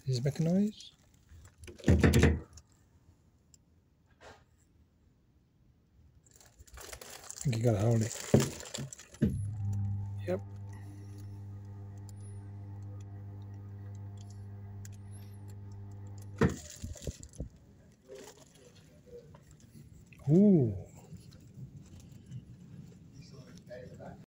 Does it make a noise? I think you gotta hold it. Yep. Ooh.